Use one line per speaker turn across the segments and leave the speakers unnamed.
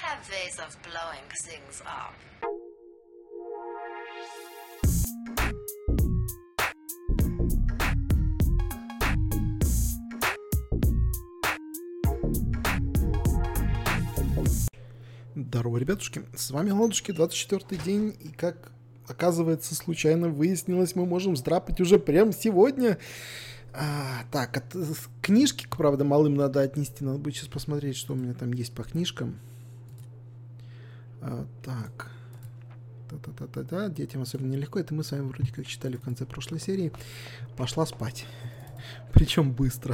have ways of blowing things up.
Здорово, ребятушки, с вами Ладушки, 24-й день, и как оказывается, случайно выяснилось, мы можем сдрапать уже прямо сегодня. Книжки, правда, малым надо отнести, надо будет сейчас посмотреть, что у меня там есть по книжкам. Детям особенно нелегко, это мы с вами вроде как читали в конце прошлой серии. Пошла спать, причем быстро.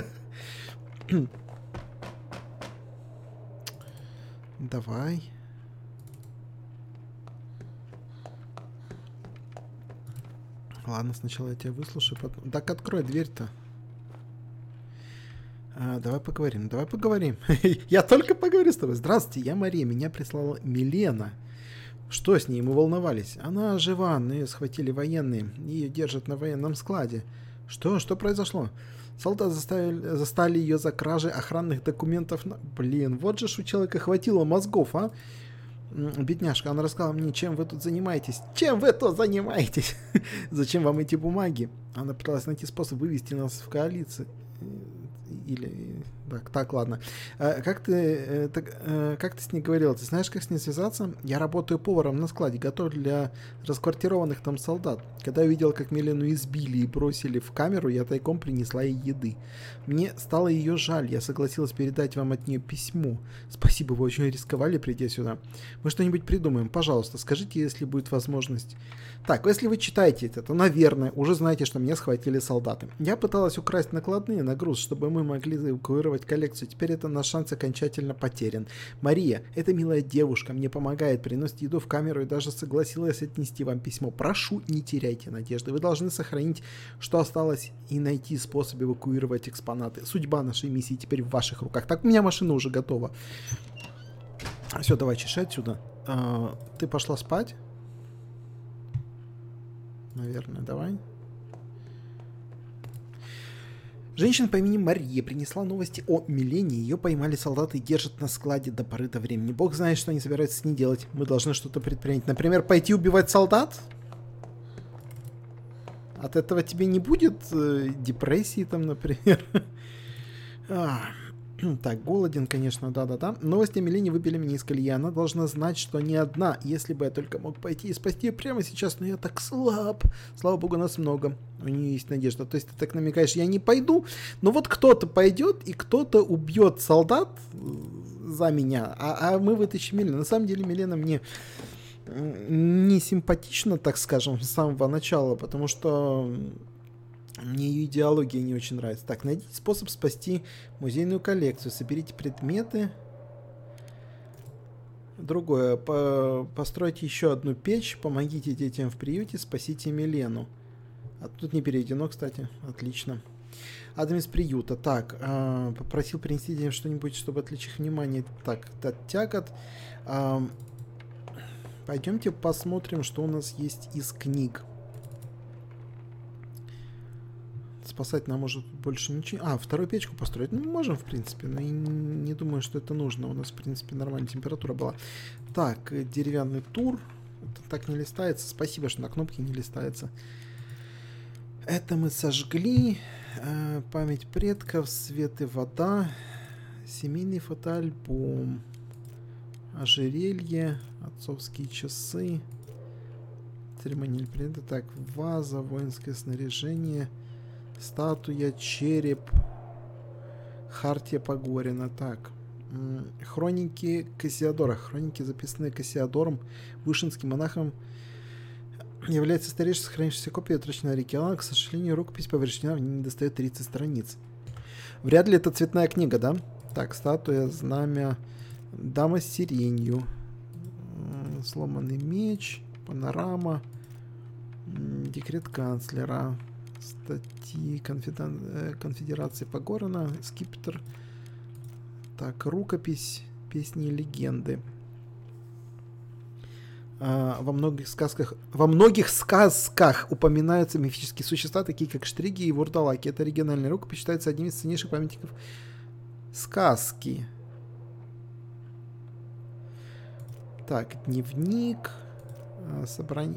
Давай. Ладно, сначала я тебя выслушаю, потом... Так открой дверь-то. Давай поговорим. Я только поговорю с тобой. Здравствуйте, я Мария. Меня прислала Милена. Что с ней? Мы волновались. Она жива, но ее схватили военные. Ее держат на военном складе. Что произошло? Солдаты застали ее за кражей охранных документов. Блин, вот же у человека хватило мозгов, а? Бедняжка, она рассказала мне, чем вы тут занимаетесь. Чем вы тут занимаетесь? Зачем вам эти бумаги? Она пыталась найти способ вывести нас в коалицию. Или... Так, ладно. Как ты с ней говорила? Ты знаешь, как с ней связаться? Я работаю поваром на складе, готовлю для расквартированных там солдат. Когда я видел, как Милену избили и бросили в камеру, я тайком принесла ей еды. Мне стало ее жаль, я согласилась передать вам от нее письмо. Спасибо, вы очень рисковали, придя сюда. Мы что-нибудь придумаем. Пожалуйста, скажите, если будет возможность. Так, если вы читаете это, то, наверное, уже знаете, что меня схватили солдаты. Я пыталась украсть накладные на груз, чтобы мы могли эвакуировать коллекцию. Теперь это наш шанс окончательно потерян. Мария, эта милая девушка, мне помогает, приносит еду в камеру и даже согласилась отнести вам письмо. Прошу, не теряйте надежды. Вы должны сохранить, что осталось, и найти способ эвакуировать экспонаты. Судьба нашей миссии теперь в ваших руках. Так, у меня машина уже готова. Все, давай, чеши отсюда. Ты пошла спать? Наверное, давай. Женщина по имени Мария принесла новости о Милене. Ее поймали солдаты и держат на складе до поры до времени. Бог знает, что они собираются с ней делать. Мы должны что-то предпринять. Например, пойти убивать солдат? От этого тебе не будет депрессии там, например? Так, голоден, конечно, да. Новости о Милене выбили меня из колеи. Она должна знать, что не одна. Если бы я только мог пойти и спасти ее прямо сейчас, но я так слаб. Слава богу, нас много. У нее есть надежда. То есть ты так намекаешь, я не пойду, но вот кто-то пойдет и кто-то убьет солдат за меня, а мы вытащим Милену. На самом деле Милена мне не симпатична, так скажем, с самого начала, потому что... Мне ее идеология не очень нравится. Так, найдите способ спасти музейную коллекцию. Соберите предметы. Другое. Постройте еще одну печь. Помогите детям в приюте. Спасите Милену. А тут не переведено, кстати. Отлично. Адам из приюта. Так, попросил принести детям что-нибудь, чтобы отвлечь их внимание. Так, тягот. Пойдемте посмотрим, что у нас есть из книг. Спасать нам может больше ничего. Вторую печку построить. Ну, можем, в принципе, но и не думаю, что это нужно. У нас, в принципе, нормальная температура была. Так, деревянный тур. Это так не листается. Спасибо, что на кнопке не листается. Это мы сожгли. Память предков, свет и вода. Семейный фотоальбом. Ожерелье. Отцовские часы. Церемониальный предмет. Так, ваза, воинское снаряжение. Статуя, череп, хартия Погорина. Так, хроники Кассиодора. Хроники, записанные Кассиодором, вышинским монахом, является старейшей сохранившейся копией утраченного оригинала. К сожалению, рукопись повреждена, в ней недостает 30 страниц. Вряд ли это цветная книга, да? Так, статуя, знамя, дама с сиренью, сломанный меч, панорама, декрет канцлера, статьи конфедерации Погорина, скипетр. Так, рукопись, песни и легенды. Во многих сказках упоминаются мифические существа, такие как штриги и вурдалаки. Это оригинальная рукопись, считается одним из ценнейших памятников сказки. Так, дневник. Собрание.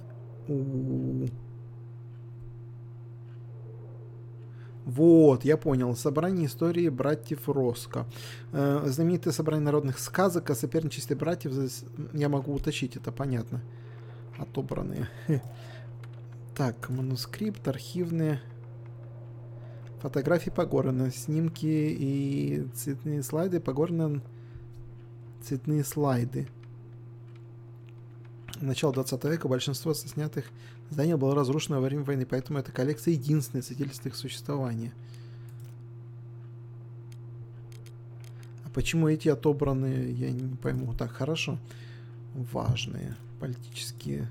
Вот, я понял. Собрание истории братьев Роско. Знаменитое собрание народных сказок о соперничестве братьев. Я могу уточнить, это понятно. Отобранные. Так, манускрипт, архивные. Фотографии Погорина, снимки и цветные слайды. Погорина, цветные слайды. Начало 20 века большинство снятых зданий было разрушено во время войны, поэтому эта коллекция единственное свидетельство их существования. А почему эти отобранные, я не пойму. Так, хорошо. Важные политические.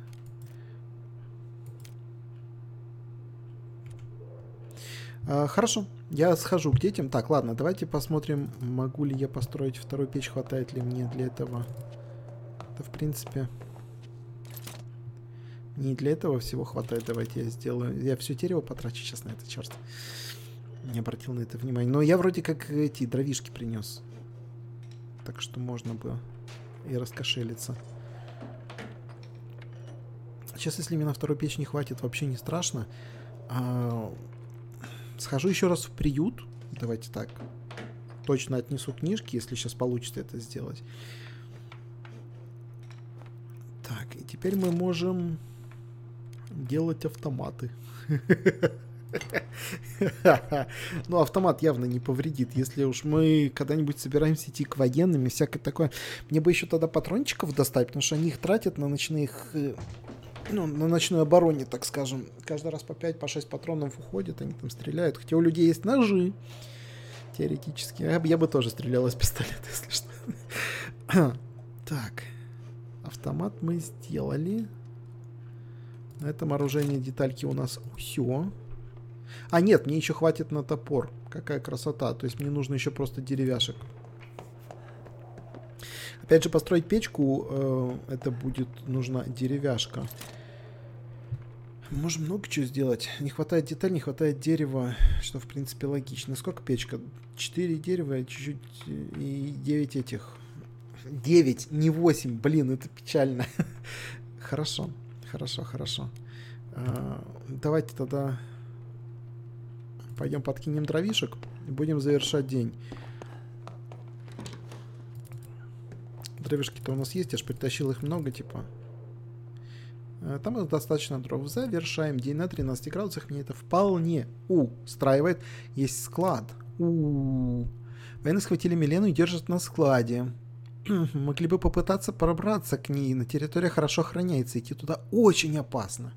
Хорошо, я схожу к детям. Так, ладно, давайте посмотрим, могу ли я построить вторую печь, хватает ли мне для этого. Это, в принципе... Не для этого всего хватает. Давайте я сделаю. Я все дерево потрачу сейчас на это, черт. Не обратил на это внимание. Но я вроде как эти дровишки принес. Так что можно бы и раскошелиться. Сейчас, если мне на вторую печь не хватит, вообще не страшно. Схожу еще раз в приют. Давайте так. Точно отнесу книжки, если сейчас получится это сделать. Так, и теперь мы можем... делать автоматы. Ну, автомат явно не повредит. Если уж мы когда-нибудь собираемся идти к военным и всякое такое. Мне бы еще тогда патрончиков достать, потому что они их тратят на ночных... Ну, на ночной обороне, так скажем. Каждый раз по 5, по 6 патронов уходят, они там стреляют. Хотя у людей есть ножи. Теоретически. Я бы тоже стрелял из пистолета, если что. Так. Автомат мы сделали. На этом оружейные детальки у нас все. А нет, мне еще хватит на топор. Какая красота. То есть мне нужно еще просто деревяшек. Опять же, построить печку, это будет нужна деревяшка. Можем много чего сделать. Не хватает деталей, не хватает дерева, что в принципе логично. Сколько печка? 4 дерева, чуть-чуть и 9 этих. 9, не 8. Блин, это печально. Хорошо. Хорошо. Давайте тогда пойдем подкинем дровишек и будем завершать день. Дровишки-то у нас есть, я ж притащил их много, типа. Там достаточно дров. Завершаем день на 13 градусах. Меня это вполне устраивает. Есть склад. Военные схватили Милену и держат на складе. Могли бы попытаться пробраться к ней. На территории хорошо охраняется. Идти туда очень опасно.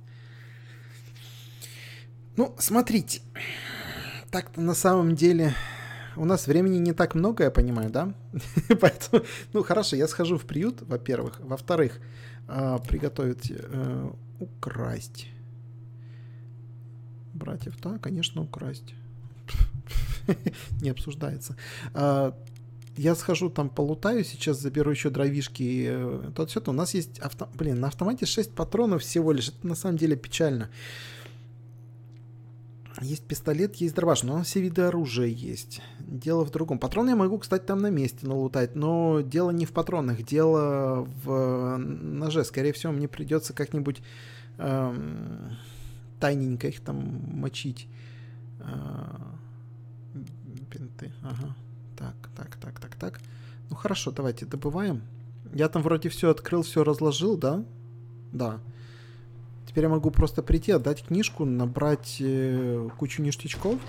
Ну, смотрите. Так-то на самом деле у нас времени не так много, я понимаю, да? Поэтому, ну, хорошо, я схожу в приют, во-первых. Во-вторых, приготовить, украсть. Братьев, да, конечно, украсть. Не обсуждается. Я схожу там полутаю, сейчас заберу еще дровишки. Тот все, у нас есть на автомате 6 патронов всего лишь. Это на самом деле печально. Есть пистолет, есть дробаш, но все виды оружия есть. Дело в другом. Патроны я могу, кстати, там на месте налутать, но дело не в патронах, дело в ноже. Скорее всего, мне придется как-нибудь тайненько их там мочить. Бинты, ага. Так. Ну хорошо, давайте добываем. Я там вроде все открыл, все разложил, да? Да. Теперь я могу просто прийти, отдать книжку, набрать кучу ништячков.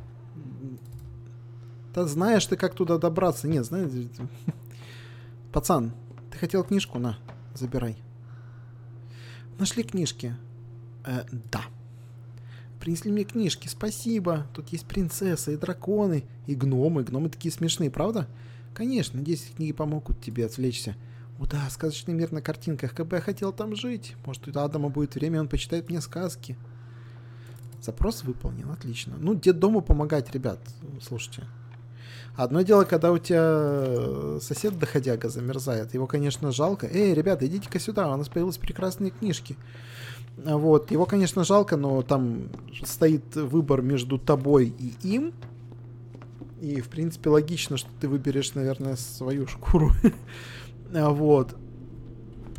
Да знаешь ты, как туда добраться. Нет, знаешь... Пацан, ты хотел книжку? На, забирай. Нашли книжки? Да. Принесли мне книжки, спасибо. Тут есть принцесса и драконы, и гномы. Гномы такие смешные, правда? Конечно, надеюсь, книги помогут тебе отвлечься. О да, сказочный мир на картинках. Как бы я хотел там жить. Может, у Адама будет время, он почитает мне сказки. Запрос выполнен, отлично. Ну, детдому помогать, ребят, слушайте. Одно дело, когда у тебя сосед доходяга замерзает. Его, конечно, жалко. Эй, ребята, идите-ка сюда, у нас появились прекрасные книжки. Вот, его, конечно, жалко, но там стоит выбор между тобой и им. И, в принципе, логично, что ты выберешь, наверное, свою шкуру. Вот.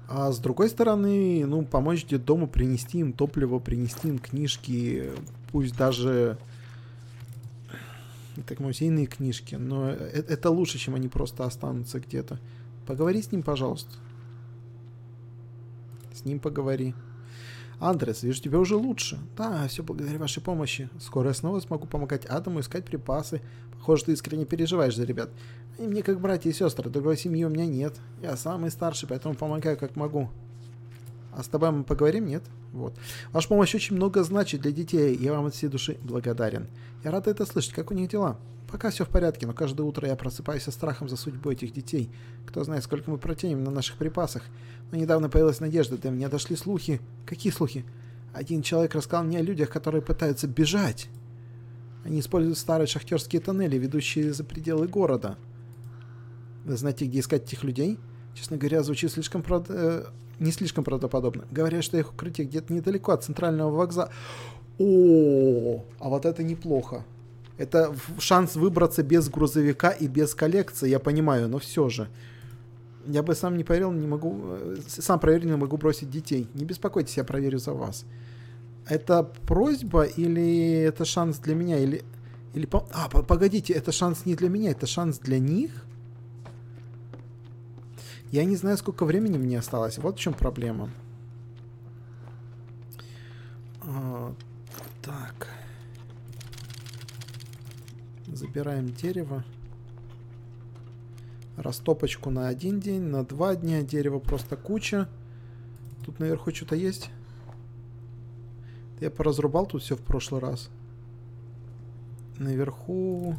А с другой стороны, ну, помочь детдому, принести им топливо, принести им книжки, пусть даже так музейные книжки, но это лучше, чем они просто останутся где-то. Поговори с ним, пожалуйста. С ним поговори. Андрес, вижу, тебе уже лучше. Да, все благодаря вашей помощи. Скоро я снова смогу помогать Адаму искать припасы. Похоже, ты искренне переживаешь за ребят. Они мне как братья и сестры, другой семьи у меня нет. Я самый старший, поэтому помогаю как могу. А с тобой мы поговорим, нет? Вот. Ваша помощь очень много значит для детей, я вам от всей души благодарен. Я рада это слышать. Как у них дела? Пока все в порядке, но каждое утро я просыпаюсь со страхом за судьбу этих детей. Кто знает, сколько мы протянем на наших припасах. Но недавно появилась надежда, до меня дошли слухи. Какие слухи? Один человек рассказал мне о людях, которые пытаются бежать. Они используют старые шахтерские тоннели, ведущие за пределы города. Вы знаете, где искать этих людей? Честно говоря, звучит не слишком правдоподобно. Говорят, что их укрытие где-то недалеко от центрального вокзала. О, а вот это неплохо. Это шанс выбраться без грузовика и без коллекции, я понимаю, но все же. Я бы сам не проверил, не могу... Сам проверил, не могу бросить детей. Не беспокойтесь, я проверю за вас. Это просьба или это шанс для меня? Или погодите, это шанс не для меня, это шанс для них? Я не знаю, сколько времени мне осталось. Вот в чем проблема. Так. Забираем дерево. Растопочку на 1 день, на 2 дня. Дерева просто куча. Тут наверху что-то есть. Я поразрубал тут все в прошлый раз. Наверху...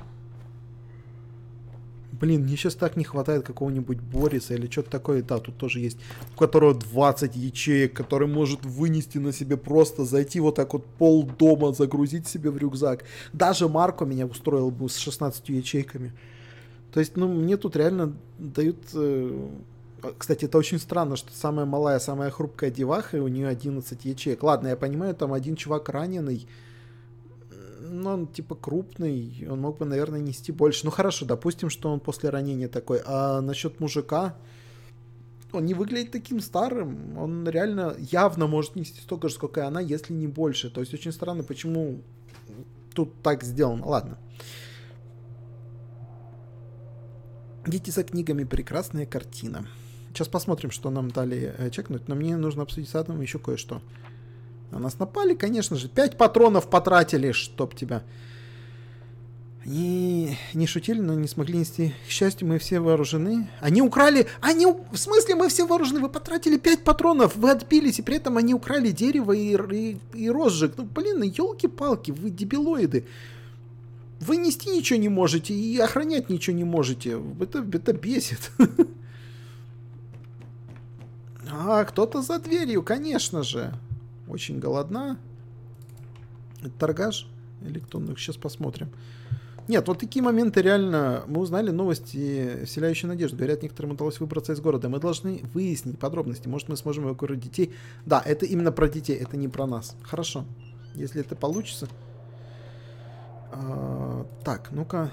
Блин, мне сейчас так не хватает какого-нибудь Бориса или что-то такое. Да, тут тоже есть. У которого 20 ячеек, который может вынести на себе просто, зайти вот так вот полдома, загрузить себе в рюкзак. Даже Марко меня устроил бы с 16 ячейками. То есть, ну, мне тут реально дают... Кстати, это очень странно, что самая малая, самая хрупкая деваха, и у нее 11 ячеек. Ладно, я понимаю, там один чувак раненый, но он типа крупный, он мог бы, наверное, нести больше. Ну хорошо, допустим, что он после ранения такой. А насчет мужика, он не выглядит таким старым. Он реально явно может нести столько же, сколько и она, если не больше. То есть очень странно, почему тут так сделано. Ладно. Идите за книгами, прекрасная картина. Сейчас посмотрим, что нам дали чекнуть, но мне нужно обсудить с Адамом еще кое-что. На нас напали, конечно же. 5 патронов потратили, чтоб тебя. Они не шутили, но не смогли нести. К счастью, мы все вооружены. Они украли... В смысле, мы все вооружены? Вы потратили 5 патронов, вы отбились, и при этом они украли дерево и розжиг. Ну, блин, елки-палки, вы дебилоиды. Вы нести ничего не можете и охранять ничего не можете. Это бесит. А, кто-то за дверью, конечно же. Очень голодна. Это торгаш? Или кто? Ну, сейчас посмотрим. Нет, вот такие моменты реально... Мы узнали новости, вселяющие надежду. Говорят, некоторым удалось выбраться из города. Мы должны выяснить подробности. Может, мы сможем эвакуировать детей. Да, это именно про детей, это не про нас. Хорошо. Если это получится... Так, ну-ка.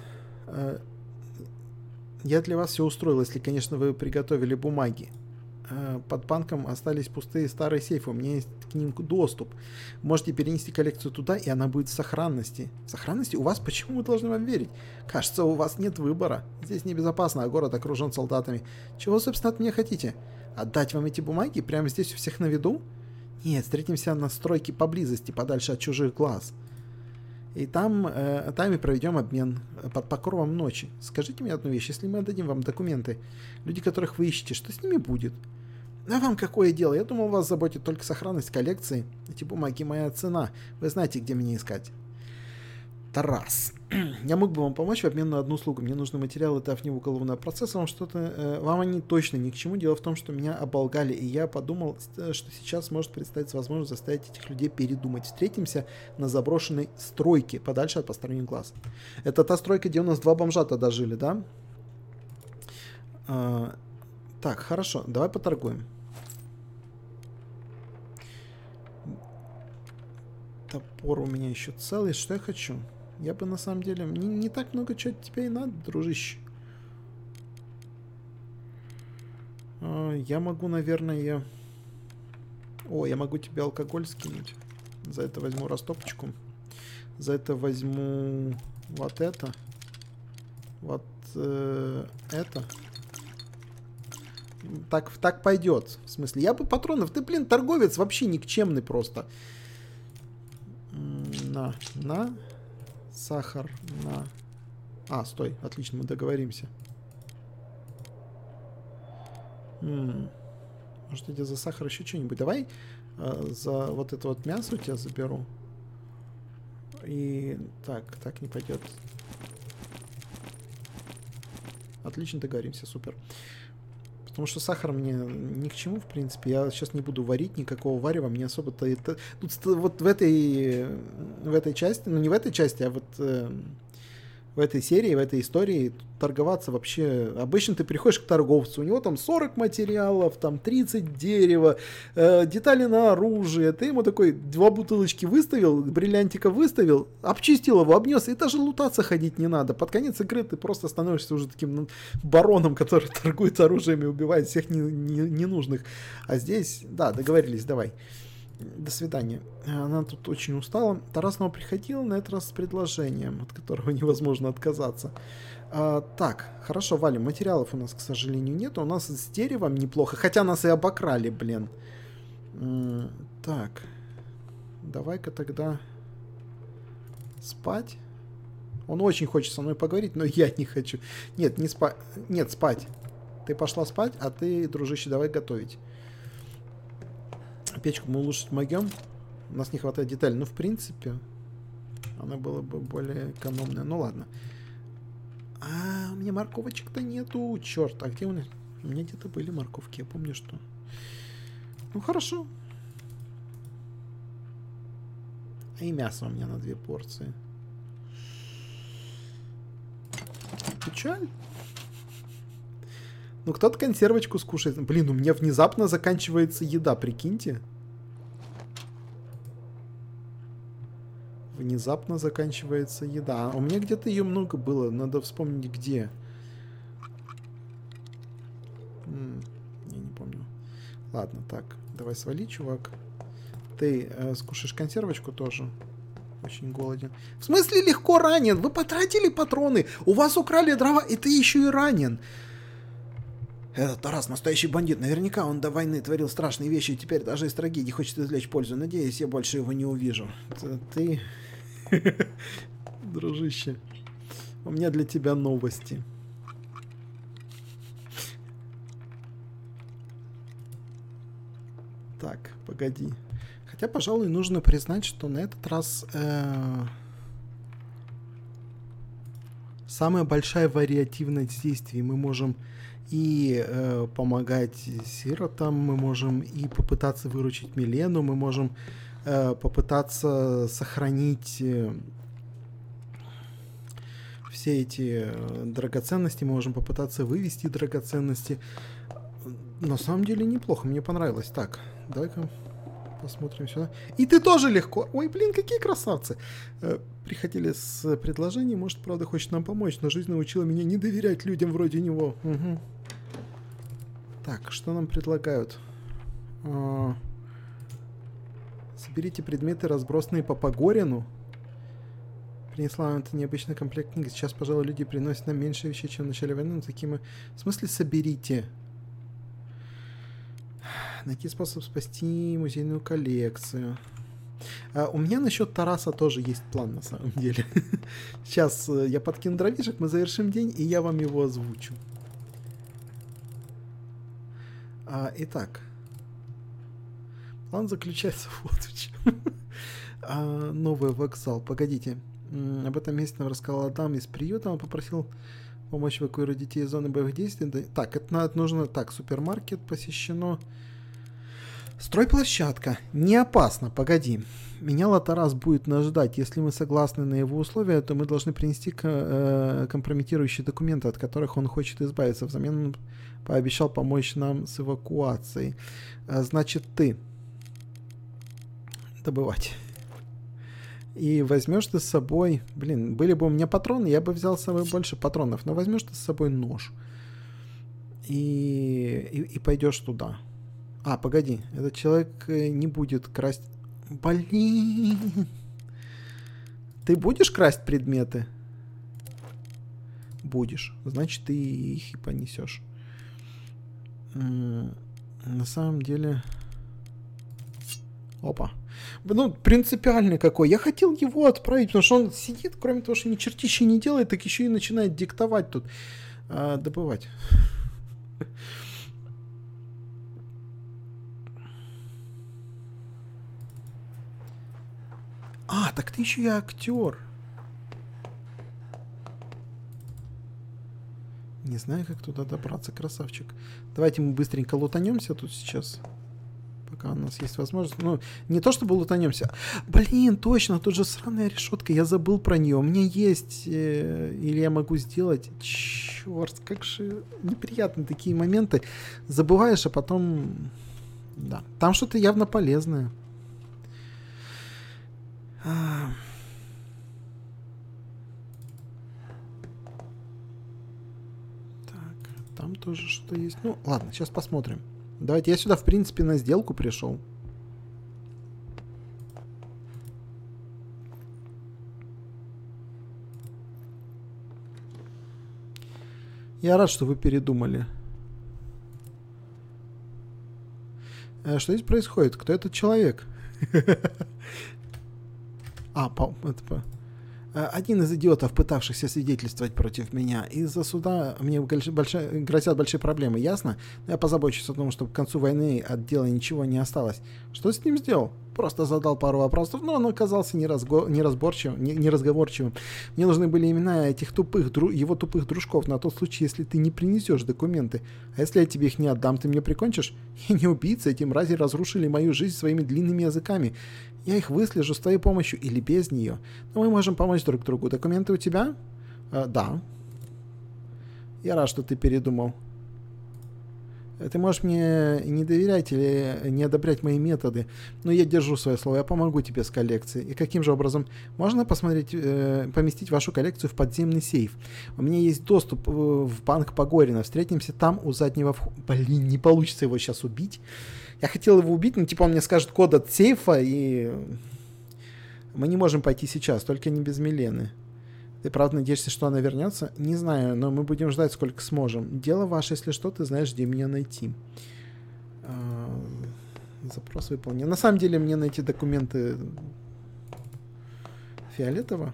Я для вас все устроил, если, конечно, вы приготовили бумаги. Под банком остались пустые старые сейфы. У меня есть к ним доступ. Можете перенести коллекцию туда, и она будет в сохранности. В сохранности? У вас? Почему мы должны вам верить? Кажется, у вас нет выбора. Здесь небезопасно, а город окружен солдатами. Чего, собственно, от меня хотите? Отдать вам эти бумаги? Прямо здесь у всех на виду? Нет, встретимся на стройке поблизости, подальше от чужих глаз. И там и проведем обмен под покровом ночи. Скажите мне одну вещь. Если мы отдадим вам документы, люди, которых вы ищете, что с ними будет? А вам какое дело? Я думал, вас заботит только сохранность коллекции. Эти бумаги моя цена. Вы знаете, где меня искать. Тарас. Я мог бы вам помочь в обмен на одну услугу. Мне нужны материалы для внего уголовного процесса. Вам они точно ни к чему. Дело в том, что меня оболгали, и я подумал, что сейчас может представиться возможность заставить этих людей передумать. Встретимся на заброшенной стройке, подальше от посторонних глаз. Это та стройка, где у нас 2 бомжа тогда жили, да? Так, хорошо, давай поторгуем. Топор у меня еще целый. Что я хочу? Я бы на самом деле... Мне не так много чего от тебя и надо, дружище. Я могу, наверное... О, я могу тебе алкоголь скинуть. За это возьму растопочку. За это возьму вот это. Вот это. Так пойдет. В смысле, я бы патронов... Ты, блин, торговец вообще никчемный просто. На. Сахар, на. Стой, отлично, мы договоримся. Может, я тебе за сахар еще что-нибудь? Давай за вот это вот мясо у тебя заберу. И так не пойдет. Отлично, договоримся, супер. Потому что сахар мне ни к чему, в принципе. Я сейчас не буду варить никакого варева. Мне особо-то это... Тут вот в этой части, ну не в этой части, а вот в этой серии, в этой истории торговаться вообще... Обычно ты приходишь к торговцу, у него там 40 материалов, там 30 дерева, детали на оружие. Ты ему такой 2 бутылочки выставил, бриллиантика выставил, обчистил его, обнес, и даже лутаться ходить не надо. Под конец игры ты просто становишься уже таким бароном, который торгует оружием и убивает всех ненужных. А здесь, да, договорились, давай. До свидания. Она тут очень устала. Тарас снова приходила, на этот раз с предложением, от которого невозможно отказаться. Так, хорошо, валим. Материалов у нас, к сожалению, нет. У нас с деревом неплохо. Хотя нас и обокрали, блин. Так. Давай-ка тогда спать. Он очень хочет со мной поговорить, но я не хочу. Нет, не спать. Нет, спать. Ты пошла спать, а ты, дружище, давай готовить. Печку мы улучшить могем. У нас не хватает деталей. Ну, в принципе, она была бы более экономная. Ну, ладно. У меня морковочек-то нету. Черт, а где у меня? У меня где-то были морковки, я помню, что... Ну, хорошо. И мясо у меня на 2 порции. Печаль. Ну, кто-то консервочку скушает. Блин, у меня внезапно заканчивается еда, прикиньте. Внезапно заканчивается еда. У меня где-то ее много было. Надо вспомнить, где. Я не помню. Ладно, так. Давай свали, чувак. Ты скушаешь консервочку тоже. Очень голоден. В смысле легко ранен? Вы потратили патроны. У вас украли дрова, и ты еще и ранен. Этот Тарас настоящий бандит. Наверняка он до войны творил страшные вещи, и теперь даже из трагедии хочет извлечь пользу. Надеюсь, я больше его не увижу. Ты... Дружище, у меня для тебя новости. Так, погоди. Хотя, пожалуй, нужно признать, что на этот раз... самая большая вариативность действий. Мы можем и помогать сиротам, мы можем и попытаться выручить Милену, мы можем попытаться сохранить все эти драгоценности, мы можем попытаться вывести драгоценности. На самом деле неплохо, мне понравилось. Так, давай-ка посмотрим сюда. И ты тоже легко. Ой, блин, какие красавцы. Приходили с предложением, может, правда, хочет нам помочь, но жизнь научила меня не доверять людям вроде него. Угу. Так, что нам предлагают? Соберите предметы, разбросанные по Погорину. Принесла вам это необычный комплект книг. Сейчас, пожалуй, люди приносят нам меньше вещей, чем в начале войны, но такие мы... В смысле соберите? Найти способ спасти музейную коллекцию. У меня насчет Тараса тоже есть план, на самом деле. Сейчас я подкину дровишек, мы завершим день, и я вам его озвучу. Итак. План заключается вот в чем. Новый вокзал. Погодите. Об этом месте нам рассказал Адам из приюта. Он попросил помочь эвакуировать детей из зоны боевых действий. Так, это нужно... Так, супермаркет посещено. Стройплощадка. Не опасно, погоди. Меня Тарас будет нас ждать. Если мы согласны на его условия, то мы должны принести компрометирующие документы, от которых он хочет избавиться. Взамен он пообещал помочь нам с эвакуацией. Значит, ты добывать. И возьмешь ты с собой... Блин, были бы у меня патроны, я бы взял с собой больше патронов. Но возьмешь ты с собой нож. и пойдешь туда. А, погоди, этот человек не будет красть... Блин! Ты будешь красть предметы? Будешь. Значит, ты их и понесешь. На самом деле... Опа. Ну, принципиальный какой. Я хотел его отправить, потому что он сидит, кроме того, что ни чертища не делает, так еще и начинает диктовать тут. Добывать. Так ты еще и актер. Не знаю, как туда добраться, красавчик. Давайте мы быстренько лутанемся тут сейчас. Пока у нас есть возможность. Ну, не то чтобы лутанемся. Блин, точно, тут же сраная решетка. Я забыл про нее. У меня есть. Или я могу сделать. Черт, как же неприятны такие моменты. Забываешь, а потом... Да. Там что-то явно полезное. Так, там тоже что-то есть. Ну, ладно, сейчас посмотрим. Давайте, я сюда, в принципе, на сделку пришел. Я рад, что вы передумали. Что здесь происходит? Кто этот человек? Один из идиотов, пытавшихся свидетельствовать против меня. Из-за суда мне грозят большие проблемы, ясно? Я позабочусь о том, чтобы к концу войны от дела ничего не осталось. Что с ним сделал? Просто задал пару вопросов, но он оказался неразговорчивым. Мне нужны были имена этих его тупых дружков на тот случай, если ты не принесешь документы. А если я тебе их не отдам, ты меня прикончишь? Я не убийца, эти мрази разрушили мою жизнь своими длинными языками. Я их выслежу с твоей помощью или без нее. Но мы можем помочь друг другу. Документы у тебя? Да. Я рад, что ты передумал. Ты можешь мне не доверять или не одобрять мои методы, но я держу свое слово, я помогу тебе с коллекцией. И каким же образом? Можно поместить вашу коллекцию в подземный сейф. У меня есть доступ в банк Погорина. Встретимся там у заднего входа. Блин, не получится его сейчас убить. Я хотел его убить, но типа он мне скажет код от сейфа, и мы не можем пойти сейчас, только не без Милены. Ты правда надеешься, что она вернется? Не знаю, но мы будем ждать, сколько сможем. Дело ваше, если что, ты знаешь, где меня найти. Запрос выполнен. На самом деле мне найти документы фиолетово.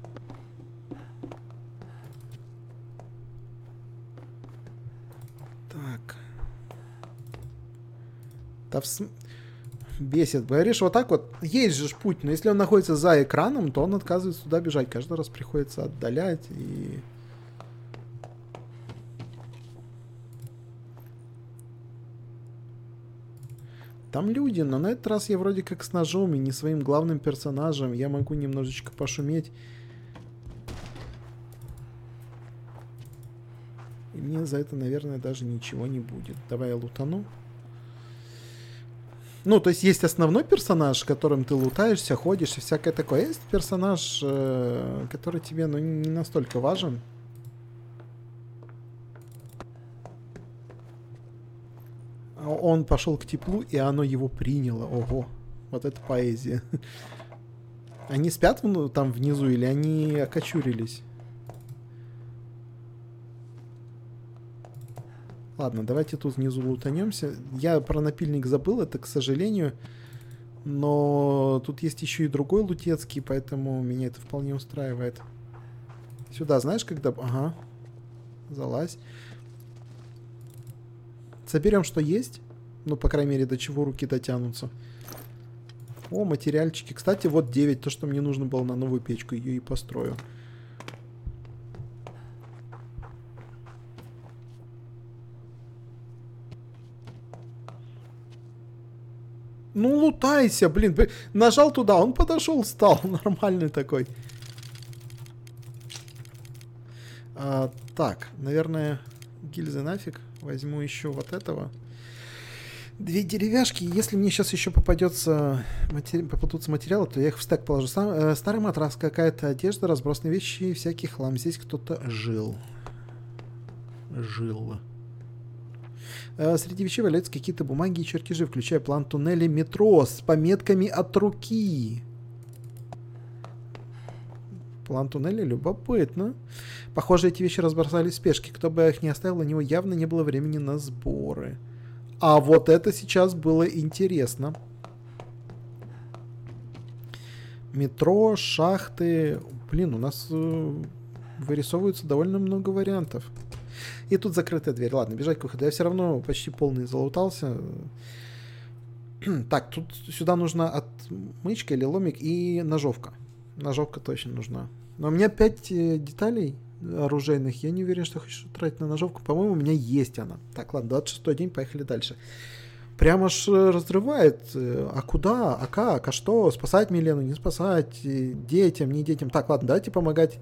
Так. Бесит. Говоришь, вот так вот, есть же путь, но если он находится за экраном, то он отказывается туда бежать. Каждый раз приходится отдалять и... Там люди, но на этот раз я вроде как с ножом и не своим главным персонажем. Я могу немножечко пошуметь. И мне за это, наверное, даже ничего не будет. Давай я лутану. Ну, то есть есть основной персонаж, которым ты лутаешься, ходишь и всякое такое. Есть персонаж, который тебе, ну, не настолько важен. Он пошел к теплу, и оно его приняло. Ого, вот это поэзия. Они спят там внизу или они окочурились? Ладно, давайте тут внизу лутанемся. Я про напильник забыл, это, к сожалению. Но тут есть еще и другой лутецкий, поэтому меня это вполне устраивает. Сюда, знаешь, когда... Ага. Залазь. Соберем, что есть. Ну, по крайней мере, до чего руки дотянутся. О, материальчики. Кстати, вот 9. То, что мне нужно было на новую печку. Ее и построю. Ну, лутайся, блин. Нажал туда, он подошел, встал. Нормальный такой. Так, наверное, гильзы нафиг. Возьму еще вот этого. 2 деревяшки. Если мне сейчас еще попадутся материалы, то я их в стек положу. Старый матрас, какая-то одежда, разбросанные вещи, всякий хлам. Здесь кто-то жил. Среди вещей валяются какие-то бумаги и чертежи, включая план туннеля метро с пометками от руки. План туннеля любопытно. Похоже, эти вещи разбросались в спешке. Кто бы их не оставил, у него явно не было времени на сборы. А вот это сейчас было интересно. Метро, шахты. Блин, у нас вырисовывается довольно много вариантов. И тут закрытая дверь. Ладно, бежать к выходу. Я все равно почти полный залутался. Так, тут сюда нужна отмычка или ломик и ножовка. Ножовка точно нужна. Но у меня 5 деталей оружейных. Я не уверен, что хочу тратить на ножовку. По-моему, у меня есть она. Так, ладно, 26-й день, поехали дальше. Прямо аж разрывает. А куда? А как? А что? Спасать Милену? Не спасать? Детям? Не детям? Так, ладно, давайте помогать.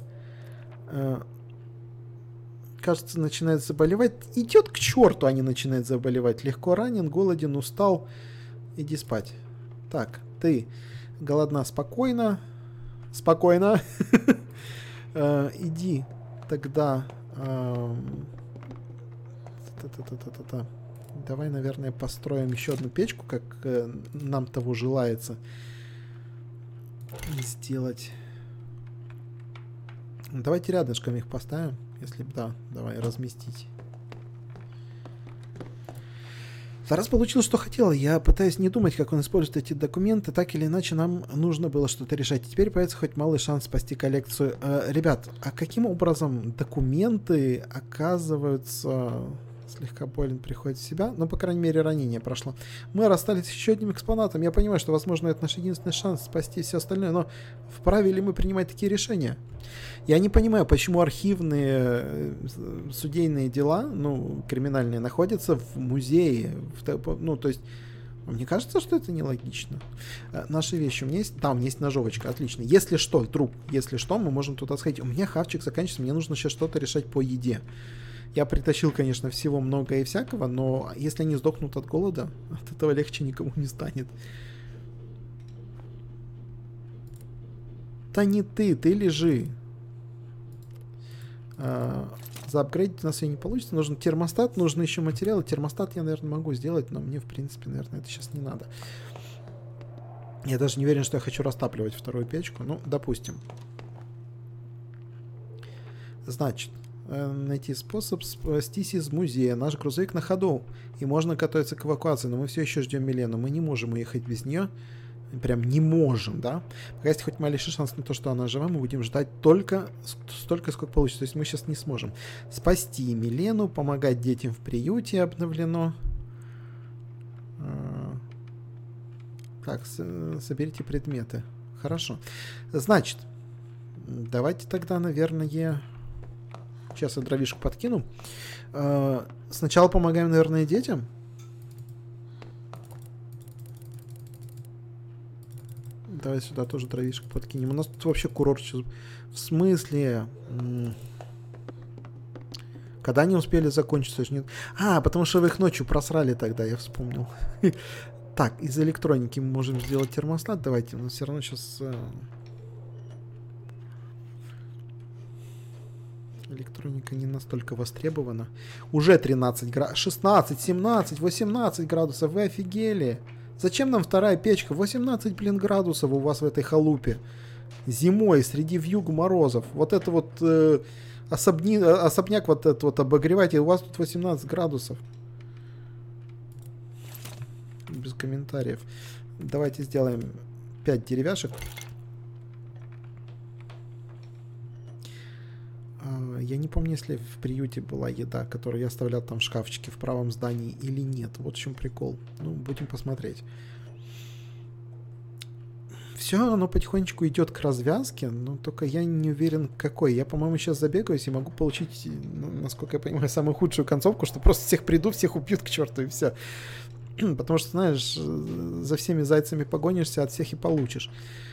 Кажется, начинает заболевать. Идет к черту, они начинают заболевать. Легко ранен, голоден, устал. Иди спать. Так, ты голодна, спокойно. Спокойно. Иди тогда. Давай, наверное, построим еще одну печку, как нам того желается сделать. Давайте рядышком их поставим, если да, давай разместить. Зараз получилось, что хотел. Я пытаюсь не думать, как он использует эти документы. Так или иначе, нам нужно было что-то решать. И теперь появится хоть малый шанс спасти коллекцию. Ребят, а каким образом документы оказываются... Слегка болен, приходит в себя. Но, по крайней мере, ранение прошло. Мы расстались с еще одним экспонатом. Я понимаю, что, возможно, это наш единственный шанс спасти все остальное. Но вправе ли мы принимать такие решения? Я не понимаю, почему архивные судейные дела, ну, криминальные, находятся в музее. Ну, то есть, мне кажется, что это нелогично. Наши вещи у меня есть. Да, у меня есть ножовочка, отлично. Если что, друг, если что, мы можем туда сходить. У меня хавчик заканчивается, мне нужно сейчас что-то решать по еде. Я притащил, конечно, всего много и всякого, но если они сдохнут от голода, от этого легче никому не станет. Да не ты лежи. Заапгрейдить у нас и не получится. Нужен термостат, нужны еще материалы. Термостат я, наверное, могу сделать, но мне, в принципе, наверное, это сейчас не надо. Я даже не уверен, что я хочу растапливать вторую печку. Ну, допустим. Значит, найти способ спастись из музея. Наш грузовик на ходу. И можно готовиться к эвакуации, но мы все еще ждем Милену. Мы не можем уехать без нее. Прям не можем, да? Пока есть хоть малейший шанс на то, что она жива, мы будем ждать только столько, сколько получится. То есть мы сейчас не сможем спасти Милену, помогать детям в приюте обновлено. Так, соберите предметы. Хорошо. Значит, давайте тогда, наверное... Сейчас я дровишек подкину. Сначала помогаем, наверное, детям. Давай сюда тоже дровишек подкинем. У нас тут вообще курорт сейчас... В смысле? Когда они успели закончиться? Нет? Потому что вы их ночью просрали тогда, я вспомнил. Так, из электроники мы можем сделать термостат. Давайте, у нас все равно сейчас... Электроника не настолько востребована. Уже 13 градусов. 16, 17, 18 градусов. Вы офигели? Зачем нам вторая печка? 18, блин, градусов у вас в этой халупе. Зимой, среди вьюг морозов. Вот это вот особняк вот этот вот обогревайте. У вас тут 18 градусов. Без комментариев. Давайте сделаем 5 деревяшек. Я не помню, если в приюте была еда, которую я оставлял там в шкафчике в правом здании или нет. Вот в чем прикол. Ну, будем посмотреть. Все, оно потихонечку идет к развязке, но только я не уверен, какой. Я, по-моему, сейчас забегаюсь и могу получить, насколько я понимаю, самую худшую концовку, что просто всех приду, всех убьют к черту и все. Потому что, знаешь, за всеми зайцами погонишься, от всех и получишь.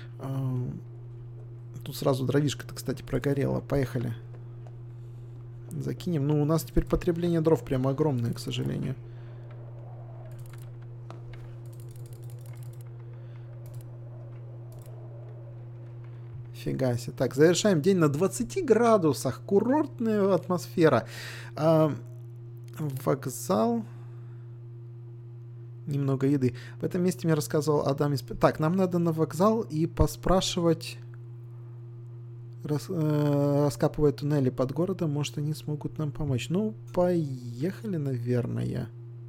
Тут сразу дровишка-то, кстати, прогорела. Поехали. Закинем. Ну, у нас теперь потребление дров прям огромное, к сожалению. Фига себе. Так, завершаем день на 20 градусах. Курортная атмосфера. Вокзал. Немного еды. В этом месте мне рассказывал Адам из... Так, нам надо на вокзал и поспрашивать, раскапывая туннели под городом, может, они смогут нам помочь. Ну, поехали, наверное.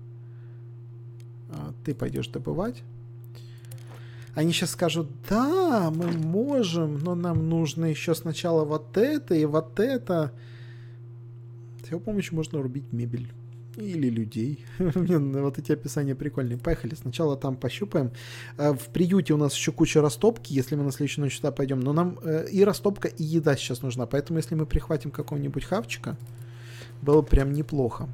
Ты пойдешь добывать. Они сейчас скажут, да, мы можем, но нам нужно еще сначала вот это и вот это. С его помощью можно рубить мебель. Или людей. Вот эти описания прикольные. Поехали. Сначала там пощупаем. В приюте у нас еще куча растопки, если мы на следующую ночь сюда пойдем. Но нам и растопка, и еда сейчас нужна. Поэтому если мы прихватим какого-нибудь хавчика, было бы прям неплохо.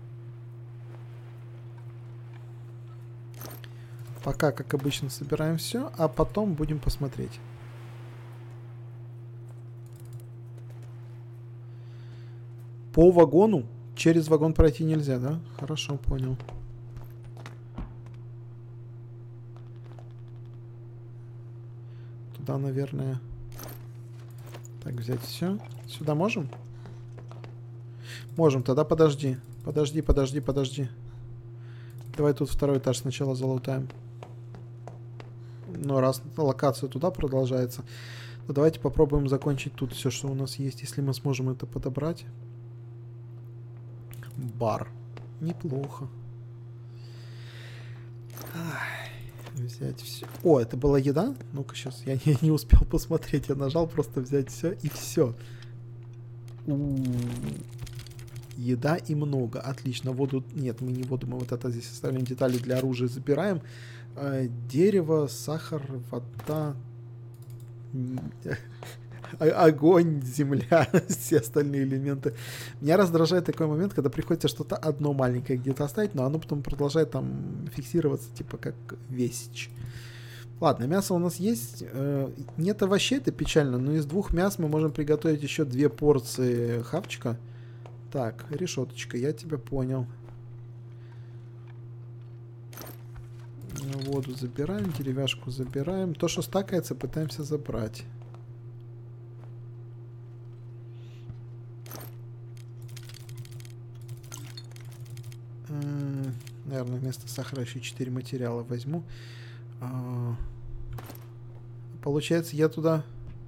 Пока, как обычно, собираем все, а потом будем посмотреть. По вагону? Через вагон пройти нельзя, да? Хорошо, понял. Туда, наверное... Так, взять все. Сюда можем? Можем, тогда подожди. Подожди. Давай тут второй этаж сначала залутаем. Но раз локация туда продолжается, то давайте попробуем закончить тут все, что у нас есть, если мы сможем это подобрать. Бар. Неплохо. Взять все. О, это была еда? Ну-ка сейчас. Я не успел посмотреть. Я нажал просто взять все и все. Еда и много. Отлично. Воду... Нет, мы не воду. Мы вот это здесь оставим. Детали для оружия забираем. Дерево, сахар, вода... Огонь, земля, все остальные элементы. Меня раздражает такой момент, когда приходится что-то одно маленькое где-то оставить, но оно потом продолжает там фиксироваться, типа как весич. Ладно, мясо у нас есть. Нет овощей, это печально, но из 2 мяс мы можем приготовить еще 2 порции хавчика. Так, решеточка, я тебя понял. Воду забираем, деревяшку забираем. То, что стакается, пытаемся забрать. Наверное, вместо сахара еще 4 материала возьму. Получается, я туда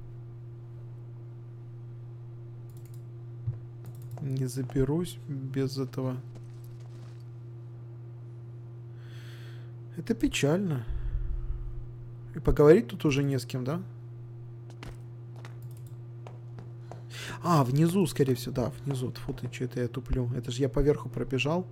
не заберусь без этого. Это печально. И поговорить тут уже не с кем, да? Внизу, скорее всего, да, внизу. Тьфу ты, что это я туплю? Это же я поверху пробежал.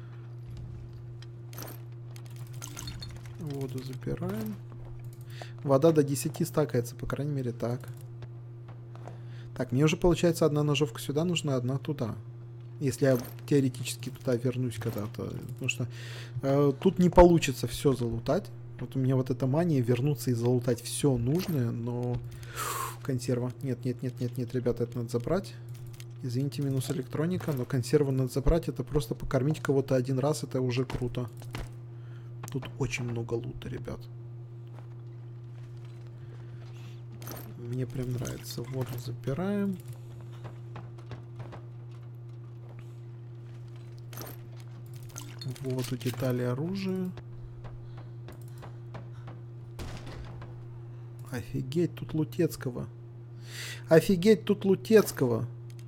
Воду забираем. Вода до 10 стакается, по крайней мере, так. Так, мне уже, получается, одна ножовка сюда нужна, одна туда. Если я теоретически туда вернусь когда-то. Потому что тут не получится все залутать. Вот у меня вот эта мания вернуться и залутать все нужное, но... Консерва. Нет, ребята, это надо забрать. Извините, минус электроника, но консерву надо забрать. Это просто покормить кого-то один раз, это уже круто. Тут очень много лута, ребят. Мне прям нравится. Воду забираем. Воду, детали оружия. Офигеть, тут Лутецкого. Офигеть, тут Лутецкого.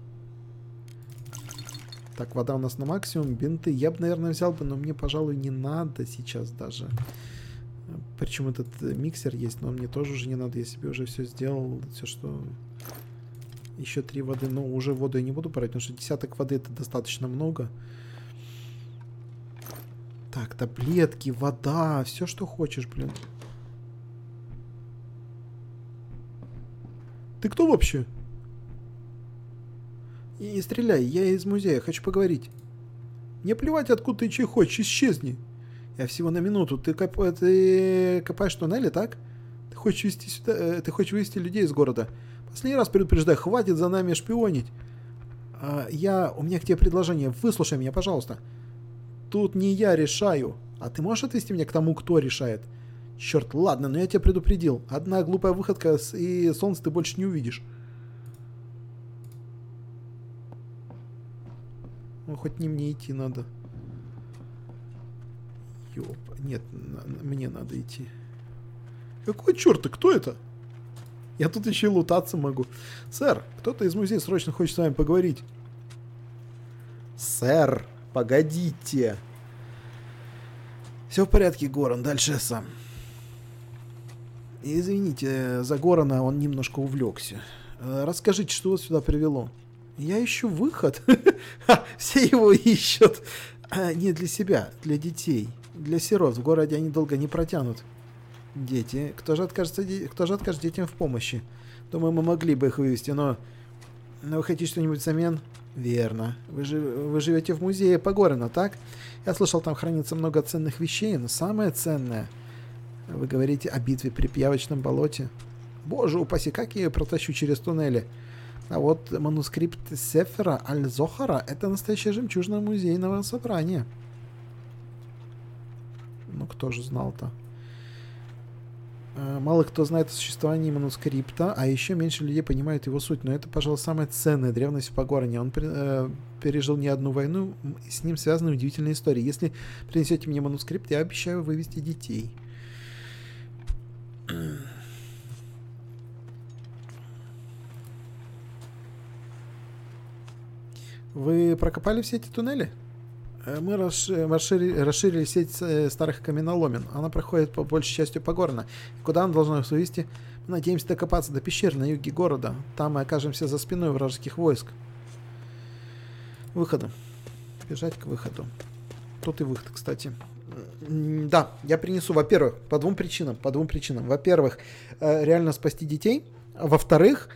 Так, вода у нас на максимум. Бинты я бы, наверное, взял бы, но мне, пожалуй, не надо сейчас даже. Причем этот миксер есть, но мне тоже уже не надо. Я себе уже все сделал. Все, что... Еще 3 воды. Но уже воду я не буду брать, потому что десяток воды это достаточно много. Так, таблетки, вода. Все, что хочешь, блин. Ты кто вообще? И стреляй, я из музея, хочу поговорить. Мне плевать, откуда ты чего хочешь, исчезни. Я всего на минуту. Ты копаешь туннели, так? Ты хочешь вести сюда, ты хочешь вывести людей из города. Последний раз предупреждаю, хватит за нами шпионить. У меня к тебе предложение. Выслушай меня, пожалуйста. Тут не я решаю. А ты можешь отвести меня к тому, кто решает? Черт, ладно, но я тебя предупредил. Одна глупая выходка, и солнце ты больше не увидишь. Ну, хоть не мне идти надо. Ёп. Нет, мне надо идти. Какой черт, кто это? Я тут еще и лутаться могу. Сэр, кто-то из музея срочно хочет с вами поговорить. Сэр, погодите. Все в порядке, Горан, дальше я сам. Извините за Горана, он немножко увлекся. Расскажите, что вас сюда привело? Я ищу выход. Все его ищут. Не для себя, для детей. Для сирот. В городе они долго не протянут. Дети. Кто же откажет детям в помощи? Думаю, мы могли бы их вывести, но вы хотите что-нибудь взамен? Верно. Вы живете в музее Погорина, так? Я слышал, там хранится много ценных вещей, но самое ценное... Вы говорите о битве при Пиявочном болоте? Боже упаси, как я ее протащу через туннели? А вот манускрипт Сефера Аль-Зохара — это настоящее жемчужное музейного собрания. Ну, кто же знал-то? Мало кто знает о существовании манускрипта, а еще меньше людей понимают его суть. Но это, пожалуй, самая ценная древность в Погорине. Он пережил не одну войну, и с ним связаны удивительные истории. Если принесете мне манускрипт, я обещаю вывести детей. Вы прокопали все эти туннели? Мы расширили сеть старых каменоломен. Она проходит по большей части Погорина. Куда она должна нас вывести? Мы надеемся докопаться до пещер на юге города. Там мы окажемся за спиной вражеских войск. Выходу. Бежать к выходу. Тут и выход, кстати. Да, я принесу, во-первых, по двум причинам. Во-первых, реально спасти детей. Во-вторых,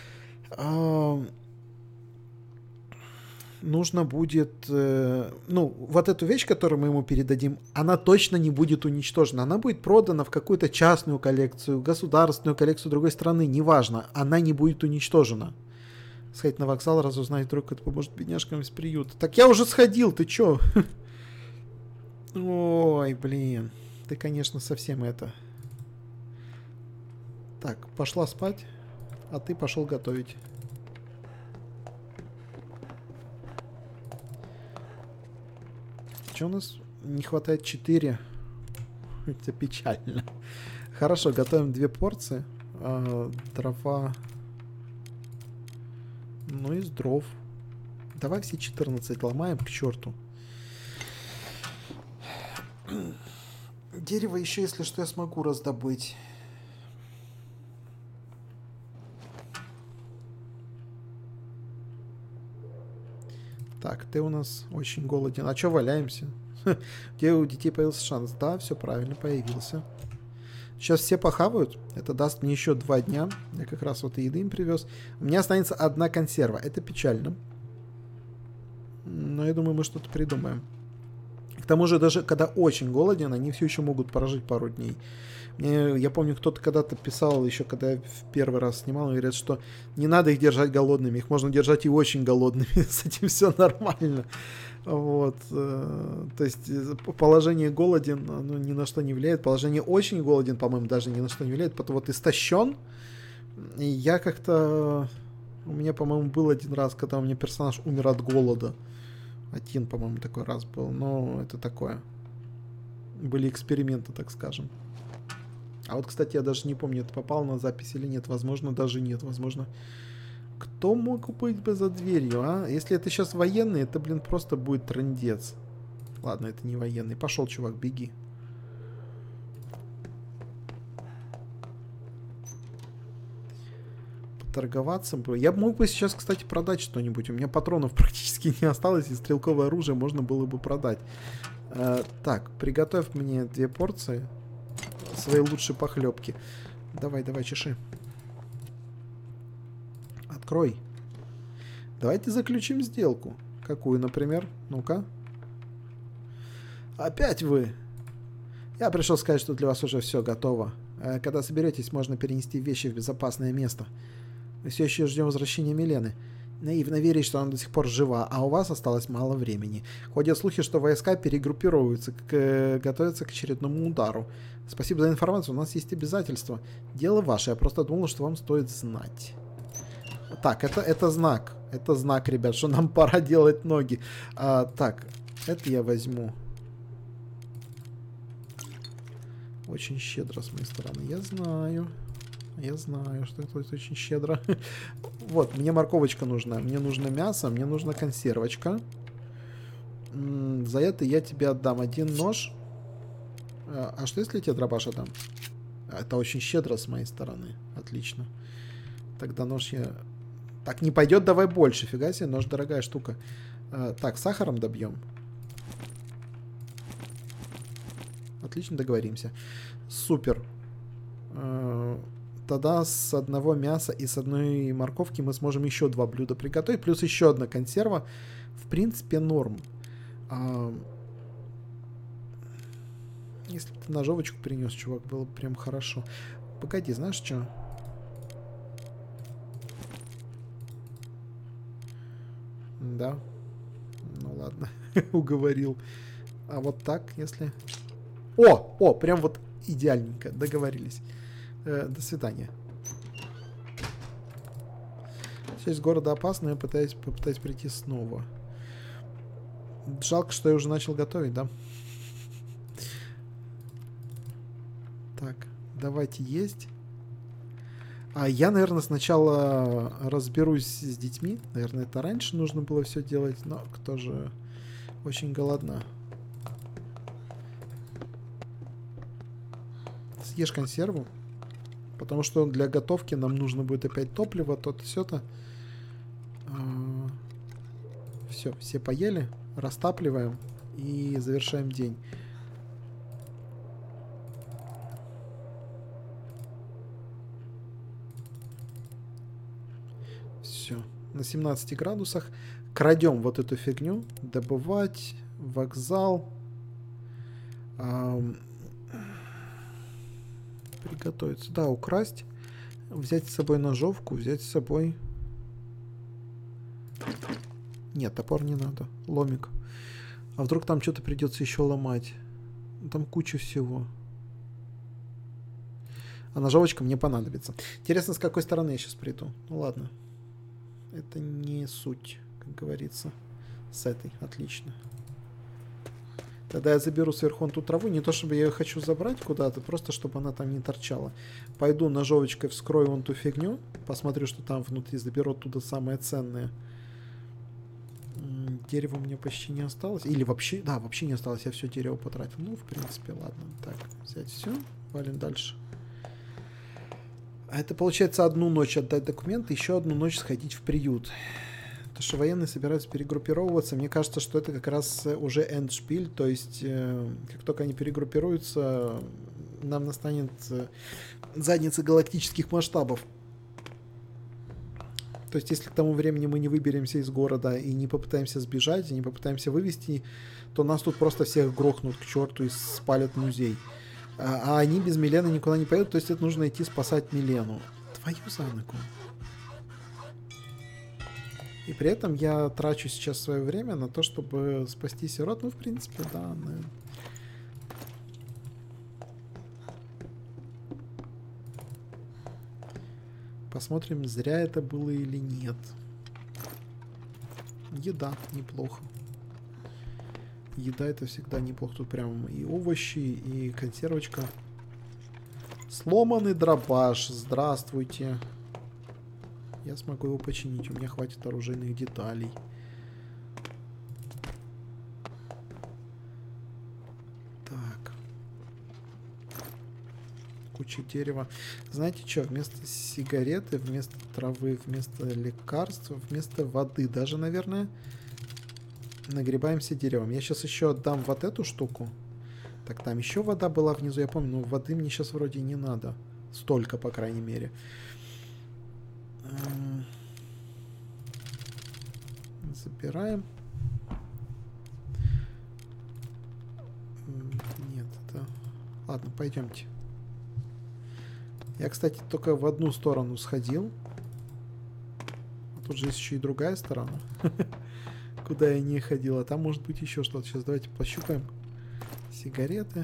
нужно будет... вот эту вещь, которую мы ему передадим, она точно не будет уничтожена. Она будет продана в какую-то частную коллекцию, государственную коллекцию другой страны, неважно. Она не будет уничтожена. Сходить на вокзал, разузнать, вдруг это поможет бедняжкам из приюта. Так я уже сходил, ты чё? Ой, блин. Ты, конечно, совсем это... Так, пошла спать, а ты пошел готовить. Что у нас? Не хватает 4. Это печально. Хорошо, готовим 2 порции. Дрова. Ну, из дров. Давай все 14 ломаем к черту. Дерево еще, если что, я смогу раздобыть. Так, ты у нас очень голоден. А что валяемся? Где у детей появился шанс? Да, все правильно, появился. Сейчас все похавают. Это даст мне еще 2 дня. Я как раз вот и еды им привез. У меня останется 1 консерва. Это печально. Но я думаю, мы что-то придумаем. К тому же, даже когда очень голоден, они все еще могут прожить пару дней. Я помню, кто-то когда-то писал, еще когда я в первый раз снимал, говорят, что не надо их держать голодными, их можно держать и очень голодными, с этим все нормально. Вот. То есть положение голоден, оно ни на что не влияет. Положение очень голоден, по-моему, даже ни на что не влияет. Потом вот истощен. И я как-то... У меня, по-моему, был один раз, когда у меня персонаж умер от голода. Один, по-моему, такой раз был. Но это такое. Были эксперименты, так скажем. А вот, кстати, я даже не помню, это попало на запись или нет. Возможно, даже нет. Возможно... Кто мог быть бы за дверью, а? Если это сейчас военный, это, блин, просто будет трындец. Ладно, это не военный. Пошел, чувак, беги. Поторговаться бы. Я мог бы сейчас, кстати, продать что-нибудь. У меня патронов практически не осталось, и стрелковое оружие можно было бы продать. Так, приготовь мне 2 порции своей лучшей похлебки. Давай, давай, чеши. Открой. Давайте заключим сделку. Какую, например? Ну-ка. Опять вы. Я пришел сказать, что для вас уже все готово. Когда соберетесь, можно перенести вещи в безопасное место. Мы все еще ждем возвращения Милены. Наивно верить, что она до сих пор жива, а у вас осталось мало времени. Ходят слухи, что войска перегруппируются, готовятся к очередному удару. Спасибо за информацию, у нас есть обязательства. Дело ваше, я просто думал, что вам стоит знать. Так, это знак. Это знак, ребят, что нам пора делать ноги. Так, это я возьму. Очень щедро с моей стороны. Я знаю. Я знаю, что это очень щедро. Вот, мне морковочка нужна. Мне нужно мясо, мне нужна консервочка. За это я тебе отдам один нож. А что если я тебе дробаш отдам? Это очень щедро с моей стороны. Отлично. Тогда нож я... Так, не пойдет, давай больше. Фига себе, нож дорогая штука. Так, сахаром добьем. Отлично, договоримся. Супер. Тогда с одного мяса и с одной морковки мы сможем еще 2 блюда приготовить. Плюс еще одна консерва. В принципе, норм. Если бы ты ножовочку принес, чувак, было бы прям хорошо. Погоди, знаешь что? Да. Ну ладно, уговорил. А вот так, если... О, прям вот идеальненько, договорились. До свидания. Часть города опасна, я попытаюсь прийти снова. Жалко, что я уже начал готовить, да? Так, давайте есть. Я, наверное, сначала разберусь с детьми. Наверное, это раньше нужно было все делать, но кто же очень голодна. Съешь консерву. Потому что для готовки нам нужно будет опять топливо, то-то, сё-то. Все поели. Растапливаем и завершаем день. Все. На 17 градусах. Крадем вот эту фигню. Добывать. Вокзал. Приготовиться. Да, украсть. Взять с собой ножовку. Взять с собой... Нет, топор не надо. Ломик. А вдруг там что-то придется еще ломать? Там куча всего. А ножовочка мне понадобится. Интересно, с какой стороны я сейчас приду. Ну ладно. Это не суть, как говорится. С этой. Отлично. Тогда я заберу сверху ту траву. Не то, чтобы я ее хочу забрать куда-то, просто чтобы она там не торчала. Пойду ножовочкой вскрою вон ту фигню. Посмотрю, что там внутри. Заберу оттуда самое ценное. Дерева у меня почти не осталось. Или вообще... Да, вообще не осталось. Я все дерево потратил. Ну, в принципе, ладно. Так, взять все. Валим дальше. А это получается одну ночь отдать документы, еще одну ночь сходить в приют. То, что военные собираются перегруппировываться, мне кажется, что это как раз уже эндшпиль. То есть, как только они перегруппируются, нам настанет задница галактических масштабов. То есть, если к тому времени мы не выберемся из города и не попытаемся сбежать, и не попытаемся вывести, то нас тут просто всех грохнут к черту и спалят музей. А они без Милены никуда не поедут, то есть это нужно идти спасать Милену. Твою за ногу. И при этом я трачу сейчас свое время на то, чтобы спасти сирот. Ну, в принципе, да. Посмотрим, зря это было или нет. Еда неплохо. Еда это всегда неплохо. Тут прям и овощи, и консервочка. Сломанный дробаш. Здравствуйте. Я смогу его починить. У меня хватит оружейных деталей. Так. Куча дерева. Знаете что? Вместо сигареты, вместо травы, вместо лекарств, вместо воды даже, наверное, нагребаемся деревом. Я сейчас еще отдам вот эту штуку. Так, там еще вода была внизу, я помню, но воды мне сейчас вроде не надо. Столько, по крайней мере. Забираем. Нет, это... Ладно, пойдемте. Я, кстати, только в одну сторону сходил. А тут же есть еще и другая сторона. Куда я не ходил. А там может быть еще что-то. Сейчас давайте пощупаем. Сигареты.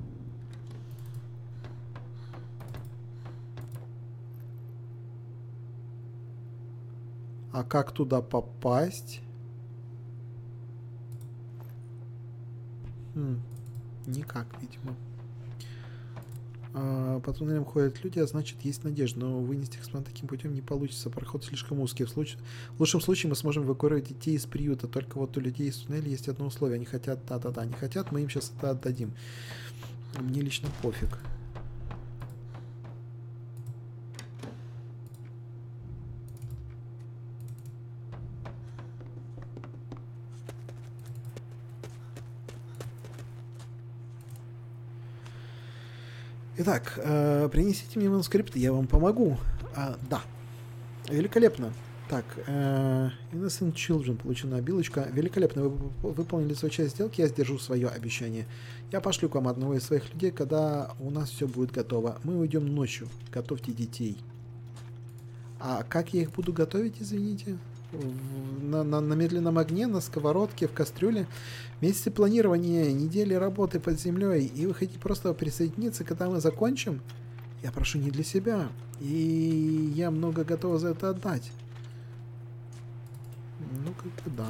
А как туда попасть? Никак, видимо. По туннелям ходят люди, а значит есть надежда, но вынести экспонат таким путем не получится, проход слишком узкий. В лучшем случае мы сможем эвакуировать детей из приюта, только вот у людей из туннеля есть одно условие, они хотят, да-да-да, не хотят, мы им сейчас это отдадим. Мне лично пофиг. Итак, принесите мне манускрипт, я вам помогу. Да. Великолепно. Так, Innocent Children, получена обилочка. Великолепно, вы выполнили свою часть сделки, я сдержу свое обещание. Я пошлю к вам одного из своих людей, когда у нас все будет готово. Мы уйдем ночью, готовьте детей. А как я их буду готовить, извините? На медленном огне, на сковородке, в кастрюле. Месяцы планирования, недели работы под землей, и вы хотите просто присоединиться, когда мы закончим? Я прошу не для себя, и я много готова за это отдать. Ну, как бы да.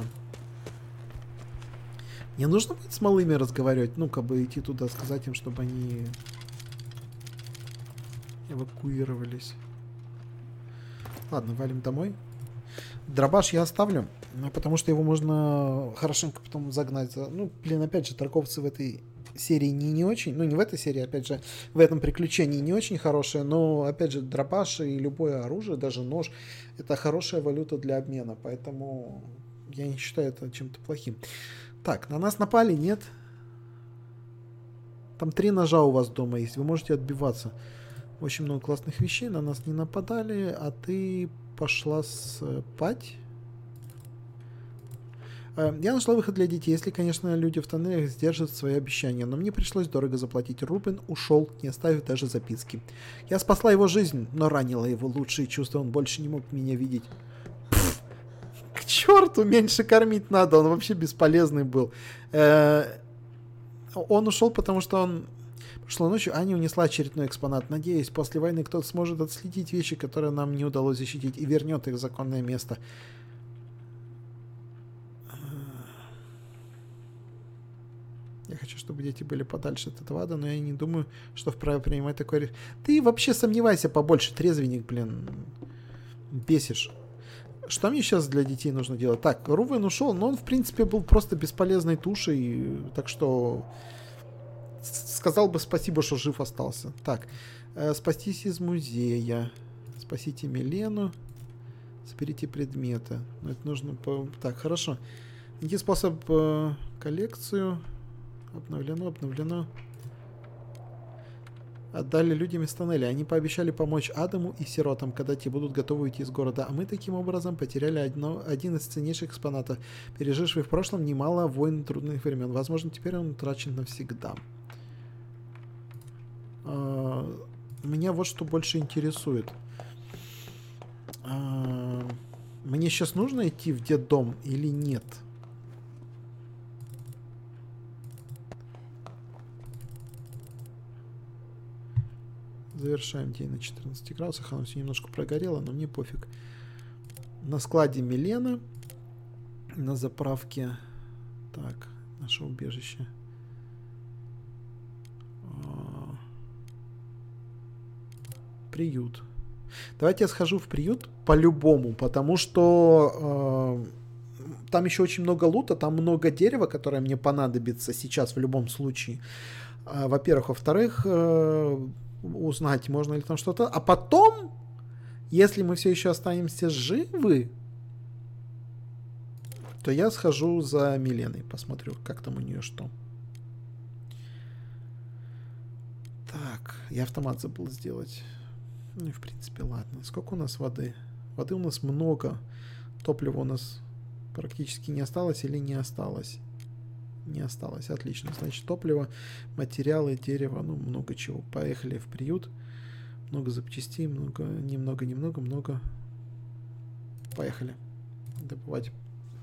Мне нужно будет с малыми разговаривать, ну, как бы идти туда, сказать им, чтобы они эвакуировались. Ладно, валим домой. Дробаш я оставлю, потому что его можно хорошенько потом загнать. Ну, блин, опять же, торговцы в этой серии не очень, ну, не в этой серии, опять же, в этом приключении не очень хорошие, но, опять же, дробаш и любое оружие, даже нож, это хорошая валюта для обмена, поэтому я не считаю это чем-то плохим. Так, на нас напали, нет? Там 3 ножа у вас дома есть, вы можете отбиваться. Очень много классных вещей, на нас не нападали, а ты пошла спать. Я нашла выход для детей, если, конечно, люди в тоннелях сдержат свои обещания, но мне пришлось дорого заплатить. Рубен ушел, не оставив даже записки. Я спасла его жизнь, но ранила его лучшие чувства, он больше не мог меня видеть. Пфф, к черту, меньше кормить надо, он вообще бесполезный был. Он ушел, потому что он... Прошлой ночью Аня унесла очередной экспонат. Надеюсь, после войны кто-то сможет отследить вещи, которые нам не удалось защитить, и вернет их в законное место. Я хочу, чтобы дети были подальше от этого ада, но я не думаю, что вправе принимать такое решение. Ты вообще сомневайся побольше, трезвенник, блин. Бесишь. Что мне сейчас для детей нужно делать? Так, Рувен ушел, но он, в принципе, был просто бесполезной тушей, так что... Сказал бы спасибо, что жив остался. Так, спастись из музея. Спасите Милену. Соберите предметы. Но это нужно... Так, хорошо. Найти способ коллекцию. Обновлено. Отдали людям из тоннеля. Они пообещали помочь Адаму и сиротам, когда те будут готовы уйти из города. А мы таким образом потеряли один из ценнейших экспонатов, переживший в прошлом немало войн и трудных времен. Возможно, теперь он утрачен навсегда. Меня вот что больше интересует. Мне сейчас нужно идти в детдом или нет? Завершаем день на 14 градусах. Оно все немножко прогорело, но мне пофиг. На складе Милена. На заправке. Так, наше убежище. Приют. Давайте я схожу в приют по-любому, потому что там еще очень много лута, там много дерева, которое мне понадобится сейчас в любом случае. Во-первых. Во-вторых, узнать, можно ли там что-то. А потом, если мы все еще останемся живы, то я схожу за Миленой, посмотрю, как там у нее что. Так, я автомат забыл сделать. Ну и в принципе ладно. Сколько у нас воды? Воды у нас много. Топлива у нас практически не осталось или не осталось? Не осталось. Отлично. Значит, топливо, материалы, дерево, ну много чего. Поехали в приют. Много запчастей, много. Поехали. Добывать.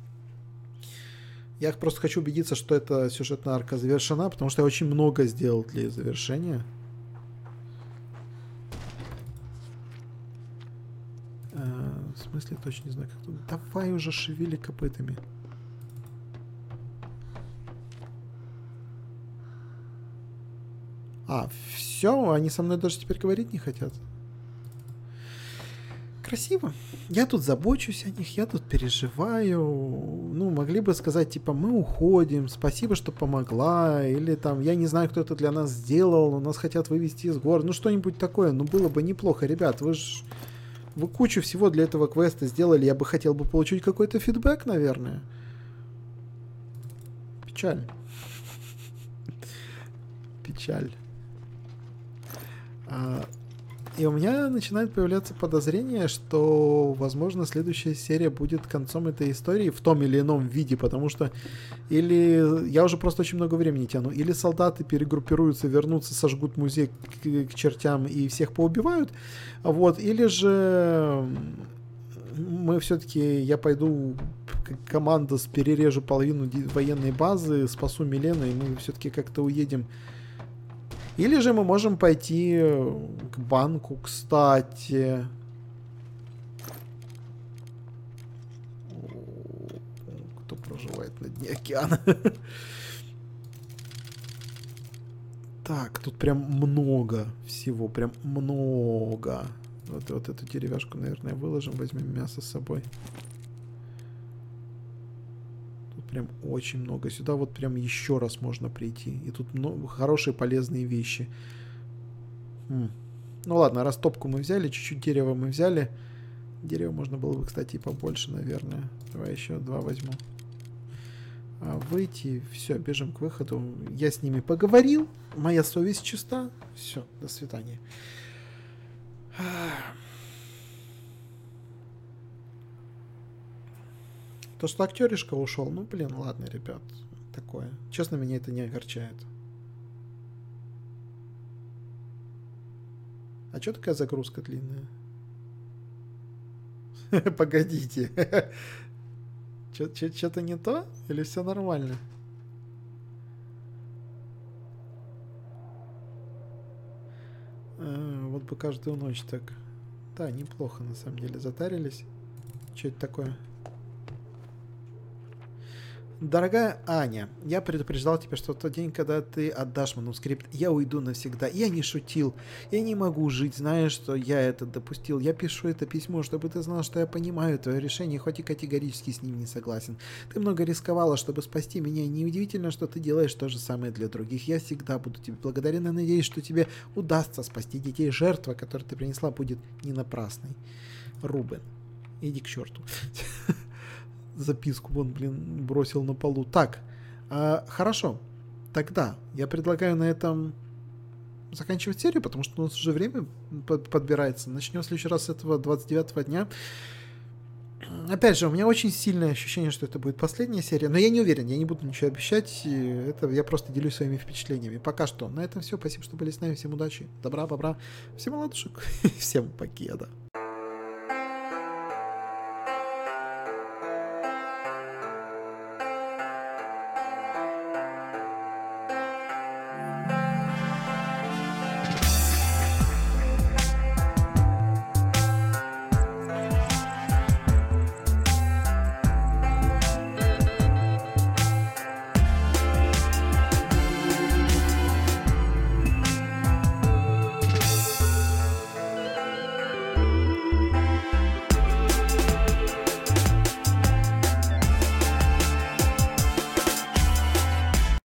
Я просто хочу убедиться, что эта сюжетная арка завершена, потому что я очень много сделал для ее завершения. В смысле, точно не знаю, как тут. Давай уже шевели копытами. А, все, они со мной даже теперь говорить не хотят. Красиво. Я тут забочусь о них, я тут переживаю. Ну, могли бы сказать, типа, мы уходим, спасибо, что помогла. Или там, я не знаю, кто это для нас сделал, но нас хотят вывести из города. Ну, что-нибудь такое. Ну, было бы неплохо. Ребят, вы кучу всего для этого квеста сделали. Я бы хотел бы получить какой-то фидбэк, наверное. Печаль. Печаль. И у меня начинает появляться подозрение, что, возможно, следующая серия будет концом этой истории в том или ином виде, потому что или я уже просто очень много времени тяну, или солдаты перегруппируются, вернутся, сожгут музей к чертям и всех поубивают, вот, или же мы все-таки, я пойду команда перережу половину военной базы, спасу Милену, и мы все-таки как-то уедем. Или же мы можем пойти к банку, кстати. Кто проживает на дне океана? Так, тут прям много всего, прям много. Вот эту деревяшку, наверное, выложим, возьмем мясо с собой. Прям очень много. Сюда вот прям еще раз можно прийти. И тут хорошие полезные вещи. Ну ладно, растопку мы взяли, чуть-чуть дерева мы взяли. Дерева можно было бы, кстати, и побольше, наверное. Давай еще 2 возьму. Выйти. Все, бежим к выходу. Я с ними поговорил. Моя совесть чиста. Все, до свидания. То, что актеришка ушел, ну, блин, ладно, ребят, такое. Честно, меня это не огорчает. А что такая загрузка длинная? Погодите. Что-то не то? Или все нормально? Вот бы каждую ночь так. Да, неплохо, на самом деле, затарились. Что это такое? Дорогая Аня, я предупреждал тебя, что в тот день, когда ты отдашь манускрипт, я уйду навсегда. Я не шутил. Я не могу жить, зная, что я это допустил. Я пишу это письмо, чтобы ты знал, что я понимаю твое решение, хоть и категорически с ним не согласен. Ты много рисковала, чтобы спасти меня, и неудивительно, что ты делаешь то же самое для других. Я всегда буду тебе благодарен и надеюсь, что тебе удастся спасти детей. Жертва, которую ты принесла, будет не напрасной. Рубен, иди к черту. Записку вон, блин, бросил на полу. Так, хорошо. Тогда я предлагаю на этом заканчивать серию, потому что у нас уже время подбирается. Начнем в следующий раз с этого 29-го дня. Опять же, у меня очень сильное ощущение, что это будет последняя серия, но я не уверен, я не буду ничего обещать. Это я просто делюсь своими впечатлениями. Пока что. На этом все. Спасибо, что были с нами. Всем удачи, добра, бобра. Всем ладушек. Всем покеда.